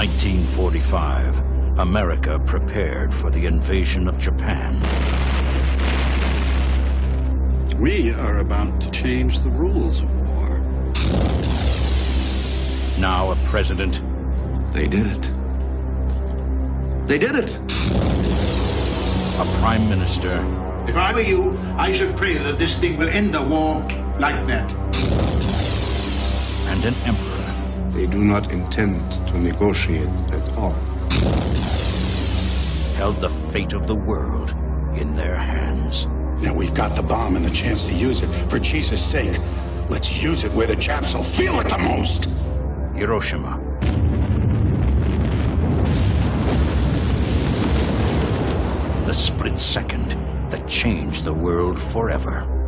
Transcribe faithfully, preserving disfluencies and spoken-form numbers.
nineteen forty-five, America prepared for the invasion of Japan. We are about to change the rules of war. Now a president. They did it. They did it! A prime minister. If I were you, I should pray that this thing will end the war like that. And an emperor. They do not intend to negotiate at all. Held the fate of the world in their hands. Now we've got the bomb and the chance to use it. For Jesus' sake, let's use it where the Japs will feel it the most. Hiroshima. The split second that changed the world forever.